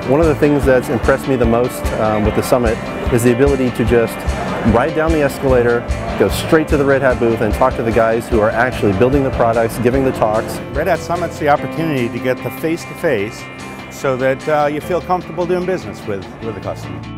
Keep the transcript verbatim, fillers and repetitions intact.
One of the things that's impressed me the most um, with the Summit is the ability to just ride down the escalator, go straight to the Red Hat booth and talk to the guys who are actually building the products, giving the talks. Red Hat Summit's the opportunity to get the face-to-face so that uh, you feel comfortable doing business with, with the customer.